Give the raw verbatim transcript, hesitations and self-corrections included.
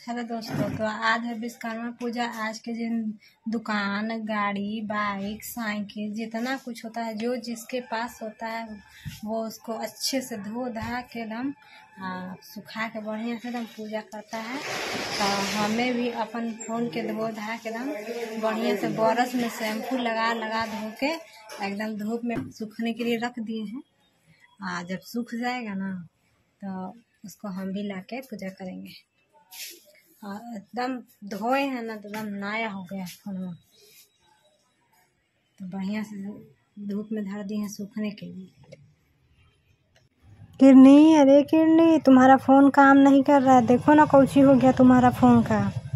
Hello दोस्तों, तो आज है विश्वकर्मा पूजा। आज के दिन दुकान, गाड़ी, बाइक, साइकिल, जितना कुछ होता है, जो जिसके पास होता है वो उसको अच्छे से धो धा के एकदम सुखा के बढ़िया से एकदम पूजा करता है। तो हमें भी अपन फोन के धो धा के एकदम बढ़िया से बरस में शैम्पू लगा लगा धो के एकदम धूप में सूखने के लिए रख दिए हैं। आ जब सूख जाएगा ना तो उसको हम भी ला के पूजा करेंगे। एकदम धोए हैं ना तो एकदम नया हो गया फोन, तो बढ़िया से धूप में धर दिए हैं सूखने के लिए। किरनी, अरे किरनी, तुम्हारा फोन काम नहीं कर रहा है। देखो ना कौची हो गया तुम्हारा फोन का।